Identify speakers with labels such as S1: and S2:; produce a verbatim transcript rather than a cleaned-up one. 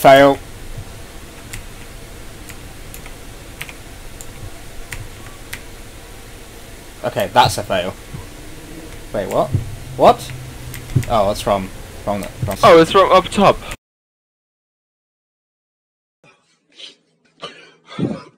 S1: Fail. Okay, that's a fail. Wait, what? What? Oh, that's from... wrong, wrong
S2: Oh, it's from up top.